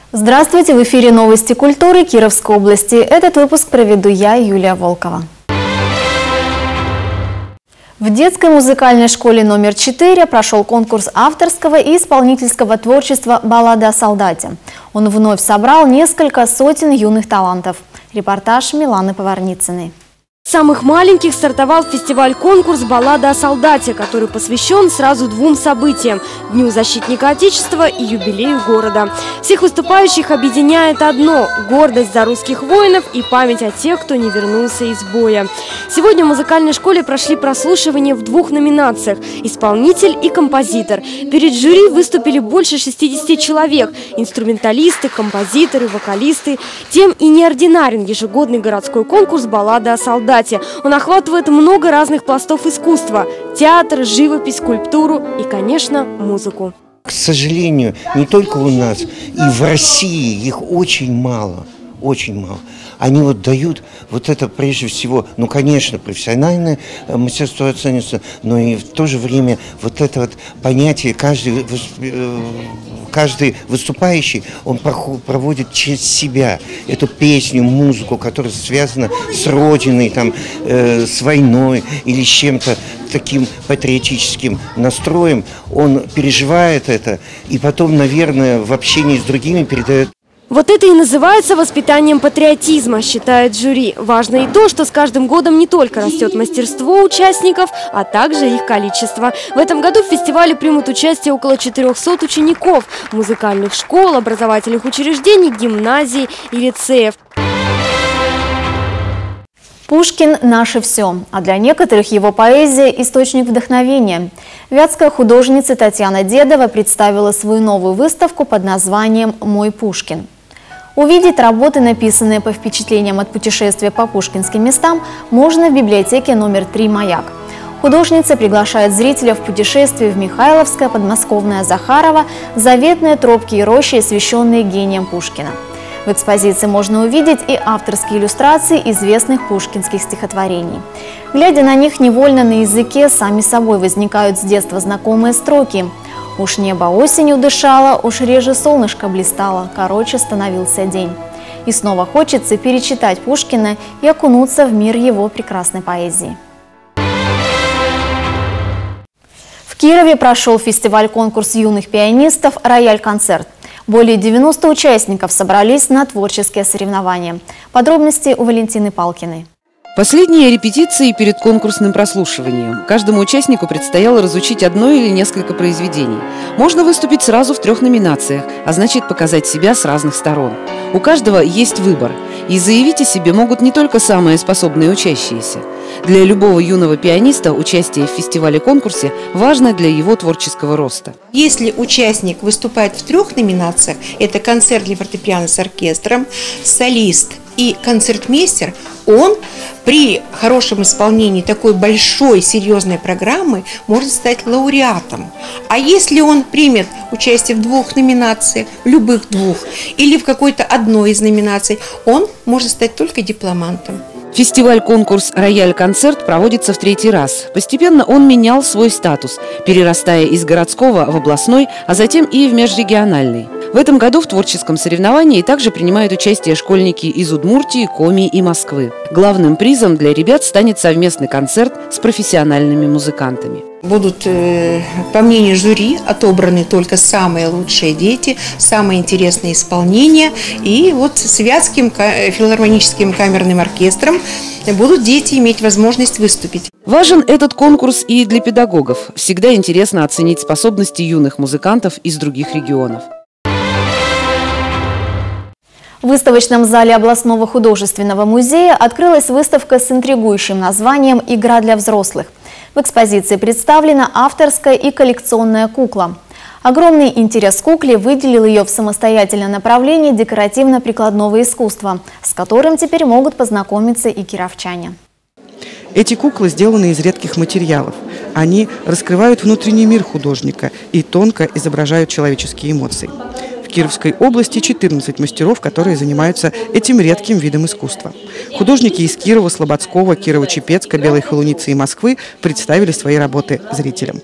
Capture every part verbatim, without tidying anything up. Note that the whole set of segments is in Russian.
Здравствуйте! В эфире новости культуры Кировской области. Этот выпуск проведу я, Юлия Волкова. В детской музыкальной школе номер четыре прошел конкурс авторского и исполнительского творчества «Баллада о солдате». Он вновь собрал несколько сотен юных талантов. Репортаж Миланы Поварницыной. С самых маленьких стартовал фестиваль-конкурс «Баллада о солдате», который посвящен сразу двум событиям – Дню защитника Отечества и юбилею города. Всех выступающих объединяет одно – гордость за русских воинов и память о тех, кто не вернулся из боя. Сегодня в музыкальной школе прошли прослушивания в двух номинациях – исполнитель и композитор. Перед жюри выступили больше шестидесяти человек – инструменталисты, композиторы, вокалисты. Тем и неординарен ежегодный городской конкурс «Баллада о солдате». Он охватывает много разных пластов искусства – театр, живопись, скульптуру и, конечно, музыку. К сожалению, не только у нас, и в России их очень мало, очень мало. Они вот дают вот это прежде всего, ну, конечно, профессиональное мастерство оценится, но и в то же время вот это вот понятие, каждый, каждый выступающий, он проводит через себя эту песню, музыку, которая связана с родиной, там, э, с войной или с чем-то таким патриотическим настроем. Он переживает это и потом, наверное, в общении с другими передает. Вот это и называется воспитанием патриотизма, считает жюри. Важно и то, что с каждым годом не только растет мастерство участников, а также их количество. В этом году в фестивале примут участие около четырёхсот учеников музыкальных школ, образовательных учреждений, гимназий и лицеев. Пушкин – наше все, а для некоторых его поэзия – источник вдохновения. Вятская художница Татьяна Дедова представила свою новую выставку под названием «Мой Пушкин». Увидеть работы, написанные по впечатлениям от путешествия по пушкинским местам, можно в библиотеке номер три «Маяк». Художница приглашает зрителя в путешествие в Михайловское, подмосковное Захарово, заветные тропки и рощи, освященные гением Пушкина. В экспозиции можно увидеть и авторские иллюстрации известных пушкинских стихотворений. Глядя на них невольно на языке, сами собой возникают с детства знакомые строки. «Уж небо осенью дышало, уж реже солнышко блистало, короче становился день». И снова хочется перечитать Пушкина и окунуться в мир его прекрасной поэзии. В Кирове прошел фестиваль-конкурс юных пианистов «Рояль-концерт». Более девяноста участников собрались на творческие соревнования. Подробности у Валентины Палкиной. Последние репетиции перед конкурсным прослушиванием. Каждому участнику предстояло разучить одно или несколько произведений. Можно выступить сразу в трех номинациях, а значит показать себя с разных сторон. У каждого есть выбор. И заявить о себе могут не только самые способные учащиеся. Для любого юного пианиста участие в фестивале-конкурсе важно для его творческого роста. Если участник выступает в трех номинациях, это концерт для фортепиано с оркестром, солист и концертмейстер, он при хорошем исполнении такой большой серьезной программы может стать лауреатом. А если он примет участие в двух номинациях, в любых двух, или в какой-то одной из номинаций, он может стать только дипломантом. Фестиваль-конкурс «Рояль-концерт» проводится в третий раз. Постепенно он менял свой статус, перерастая из городского в областной, а затем и в межрегиональный. В этом году в творческом соревновании также принимают участие школьники из Удмуртии, Коми и Москвы. Главным призом для ребят станет совместный концерт с профессиональными музыкантами. Будут, по мнению жюри, отобраны только самые лучшие дети, самые интересные исполнения. И вот с Вятским филармоническим камерным оркестром будут дети иметь возможность выступить. Важен этот конкурс и для педагогов. Всегда интересно оценить способности юных музыкантов из других регионов. В выставочном зале областного художественного музея открылась выставка с интригующим названием «Игра для взрослых». В экспозиции представлена авторская и коллекционная кукла. Огромный интерес к кукле выделил ее в самостоятельное направление декоративно-прикладного искусства, с которым теперь могут познакомиться и кировчане. Эти куклы сделаны из редких материалов. Они раскрывают внутренний мир художника и тонко изображают человеческие эмоции. В Кировской области четырнадцать мастеров, которые занимаются этим редким видом искусства. Художники из Кирова, Слободского, Кирово-Чепецка, Белой Холуницы и Москвы представили свои работы зрителям.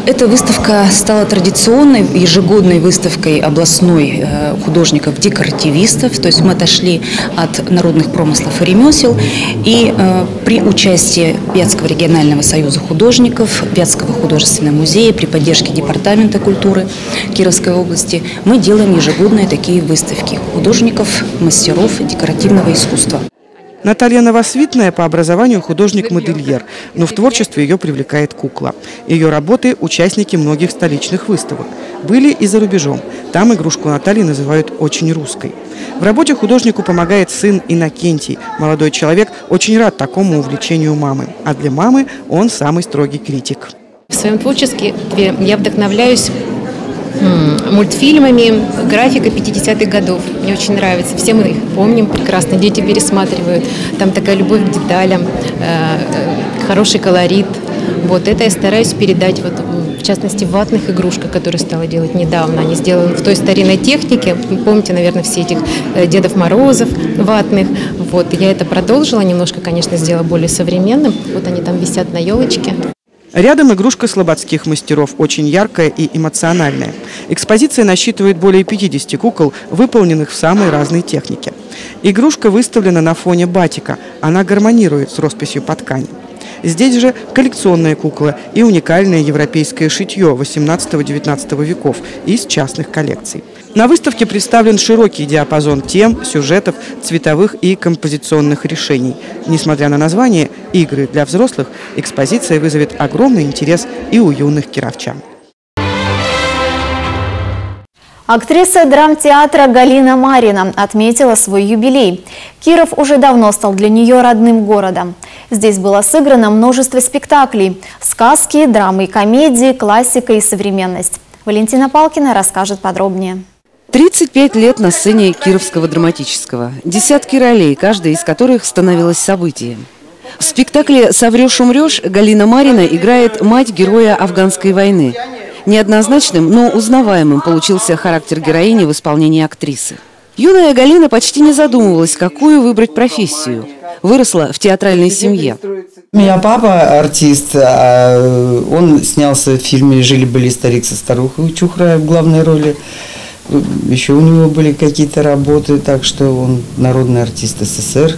Эта выставка стала традиционной ежегодной выставкой областной художников-декоративистов. То есть мы отошли от народных промыслов и ремесел. И э, при участии Вятского регионального союза художников, Вятского художественного музея, при поддержке Департамента культуры Кировской области мы делаем ежегодные такие выставки художников, мастеров декоративного искусства. Наталья Новосвитная по образованию художник-модельер, но в творчестве ее привлекает кукла. Ее работы – участники многих столичных выставок. Были и за рубежом. Там игрушку Натальи называют очень русской. В работе художнику помогает сын Иннокентий. Молодой человек очень рад такому увлечению мамы. А для мамы он самый строгий критик. В своем творчестве я вдохновляюсь мультфильмами, графика пятидесятых годов. Мне очень нравится. Все мы их помним прекрасно, дети пересматривают. Там такая любовь к деталям, хороший колорит. Вот это я стараюсь передать, вот, в частности, в ватных игрушках, которые стала делать недавно. Они сделаны в той старинной технике. Помните, наверное, все этих Дедов Морозов ватных. Вот, я это продолжила, немножко, конечно, сделала более современным. Вот они там висят на елочке. Рядом игрушка слободских мастеров, очень яркая и эмоциональная. Экспозиция насчитывает более пятидесяти кукол, выполненных в самой разной технике. Игрушка выставлена на фоне батика. Она гармонирует с росписью по ткани. Здесь же коллекционная кукла и уникальное европейское шитье восемнадцатого-девятнадцатого веков из частных коллекций. На выставке представлен широкий диапазон тем, сюжетов, цветовых и композиционных решений. Несмотря на название «Игры для взрослых», экспозиция вызовет огромный интерес и у юных кировчан. Актриса драмтеатра Галина Марина отметила свой юбилей. Киров уже давно стал для нее родным городом. Здесь было сыграно множество спектаклей – сказки, драмы и комедии, классика и современность. Валентина Палкина расскажет подробнее. тридцать пять лет на сцене Кировского драматического. Десятки ролей, каждая из которых становилась событием. В спектакле «Соврешь, умрешь» Галина Марина играет мать героя афганской войны. Неоднозначным, но узнаваемым получился характер героини в исполнении актрисы. Юная Галина почти не задумывалась, какую выбрать профессию. Выросла в театральной семье. У меня папа артист, он снялся в фильме «Жили-были старик со старухой» Чухрая в главной роли. Еще у него были какие-то работы, так что он народный артист СССР.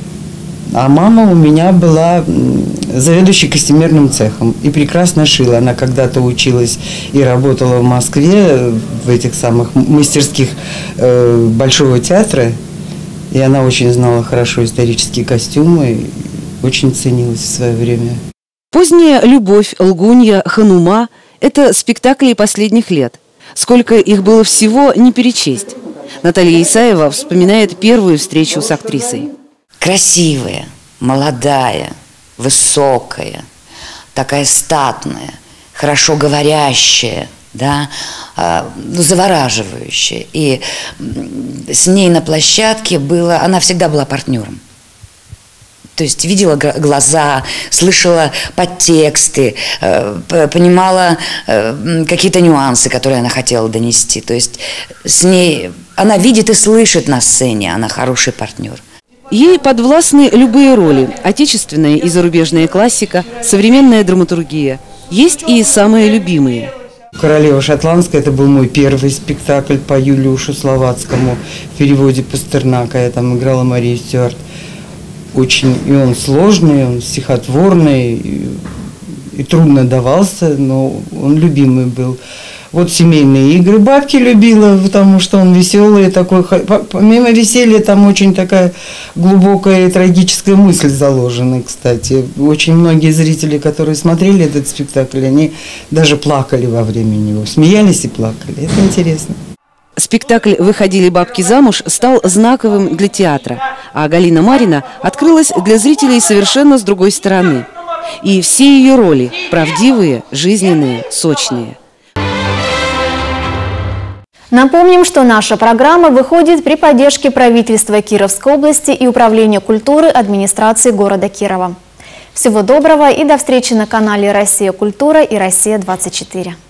А мама у меня была заведующей костюмерным цехом и прекрасно шила. Она когда-то училась и работала в Москве в этих самых мастерских э, Большого театра. И она очень знала хорошо исторические костюмы, очень ценилась в свое время. Поздняя любовь, лгунья, ханума – это спектакли последних лет. Сколько их было всего, не перечесть. Наталья Исаева вспоминает первую встречу с актрисой. Красивая, молодая, высокая, такая статная, хорошо говорящая, да, ну, завораживающая. И с ней на площадке было, она всегда была партнером. То есть видела глаза, слышала подтексты, понимала какие-то нюансы, которые она хотела донести. То есть с ней она видит и слышит на сцене, она хороший партнер. Ей подвластны любые роли – отечественная и зарубежная классика, современная драматургия. Есть и самые любимые. «Королева шотландская» – это был мой первый спектакль по Юлиушу Словацкому в переводе Пастернака. Я там играла Марию Стюарт. Очень и он сложный, он стихотворный, и, и трудно давался, но он любимый был. Вот семейные игры бабки любила, потому что он веселый такой. Помимо веселья там очень такая глубокая и трагическая мысль заложена, кстати. Очень многие зрители, которые смотрели этот спектакль, они даже плакали во время него, смеялись и плакали. Это интересно. Спектакль «Выходили бабки замуж» стал знаковым для театра, а Галина Марина открылась для зрителей совершенно с другой стороны. И все ее роли – правдивые, жизненные, сочные. Напомним, что наша программа выходит при поддержке правительства Кировской области и Управления культуры администрации города Кирова. Всего доброго и до встречи на канале «Россия. Культура» и «Россия двадцать четыре».